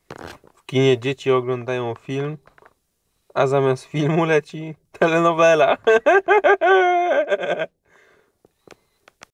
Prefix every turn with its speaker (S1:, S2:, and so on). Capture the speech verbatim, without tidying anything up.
S1: W kinie dzieci oglądają film, a zamiast filmu leci telenowela.